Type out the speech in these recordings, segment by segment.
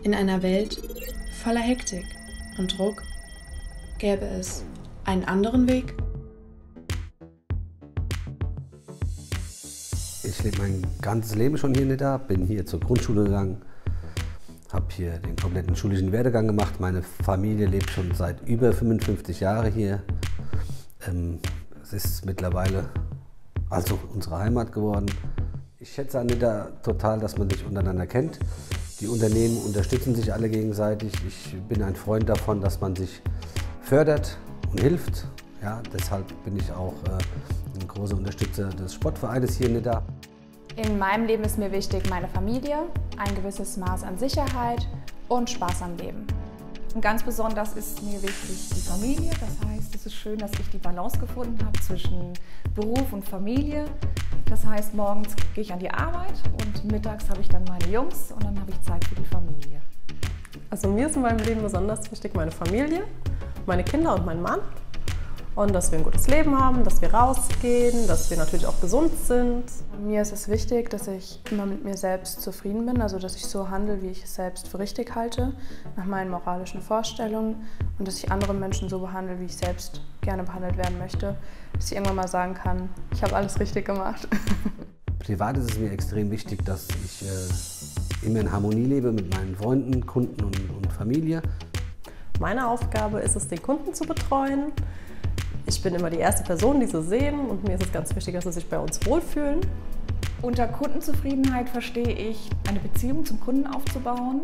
In einer Welt voller Hektik und Druck gäbe es einen anderen Weg? Ich lebe mein ganzes Leben schon hier in Nidda, bin hier zur Grundschule gegangen, habe hier den kompletten schulischen Werdegang gemacht. Meine Familie lebt schon seit über 55 Jahren hier. Es ist mittlerweile also unsere Heimat geworden. Ich schätze an Nidda total, dass man sich untereinander kennt. Die Unternehmen unterstützen sich alle gegenseitig. Ich bin ein Freund davon, dass man sich fördert und hilft. Ja, deshalb bin ich auch ein großer Unterstützer des Sportvereines hier in Nidda. In meinem Leben ist mir wichtig meine Familie, ein gewisses Maß an Sicherheit und Spaß am Leben. Und ganz besonders ist mir wichtig die Familie. Das heißt, es ist schön, dass ich die Balance gefunden habe zwischen Beruf und Familie. Das heißt, morgens gehe ich an die Arbeit und mittags habe ich dann meine Jungs und dann habe ich Zeit für die Familie. Also mir ist in meinem Leben besonders wichtig meine Familie, meine Kinder und mein Mann. Und dass wir ein gutes Leben haben, dass wir rausgehen, dass wir natürlich auch gesund sind. Mir ist es wichtig, dass ich immer mit mir selbst zufrieden bin, also dass ich so handle, wie ich es selbst für richtig halte, nach meinen moralischen Vorstellungen und dass ich andere Menschen so behandle, wie ich selbst gerne behandelt werden möchte, dass ich irgendwann mal sagen kann, ich habe alles richtig gemacht. Privat ist es mir extrem wichtig, dass ich immer in Harmonie lebe mit meinen Freunden, Kunden und Familie. Meine Aufgabe ist es, den Kunden zu betreuen. Ich bin immer die erste Person, die sie sehen und mir ist es ganz wichtig, dass sie sich bei uns wohlfühlen. Unter Kundenzufriedenheit verstehe ich, eine Beziehung zum Kunden aufzubauen,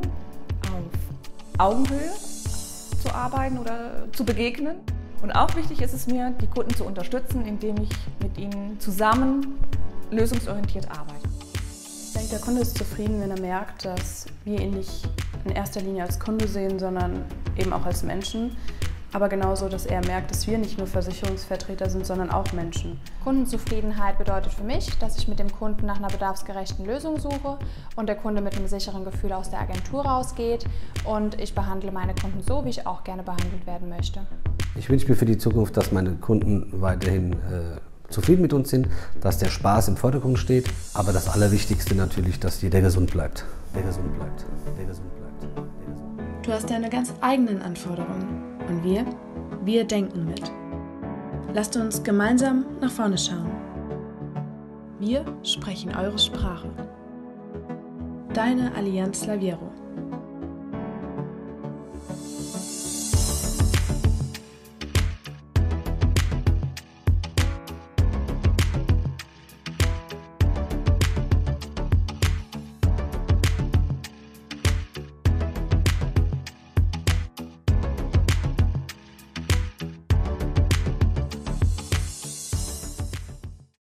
auf Augenhöhe zu arbeiten oder zu begegnen. Und auch wichtig ist es mir, die Kunden zu unterstützen, indem ich mit ihnen zusammen lösungsorientiert arbeite. Ich denke, der Kunde ist zufrieden, wenn er merkt, dass wir ihn nicht in erster Linie als Kunde sehen, sondern eben auch als Menschen. Aber genauso, dass er merkt, dass wir nicht nur Versicherungsvertreter sind, sondern auch Menschen. Kundenzufriedenheit bedeutet für mich, dass ich mit dem Kunden nach einer bedarfsgerechten Lösung suche und der Kunde mit einem sicheren Gefühl aus der Agentur rausgeht und ich behandle meine Kunden so, wie ich auch gerne behandelt werden möchte. Ich wünsche mir für die Zukunft, dass meine Kunden weiterhin zufrieden mit uns sind, dass der Spaß im Vordergrund steht, aber das Allerwichtigste natürlich, dass jeder gesund bleibt. Der gesund bleibt, der gesund bleibt, der gesund bleibt. Du hast deine ganz eigenen Anforderungen. Und wir denken mit. Lasst uns gemeinsam nach vorne schauen. Wir sprechen eure Sprache. Deine Allianz Laviero.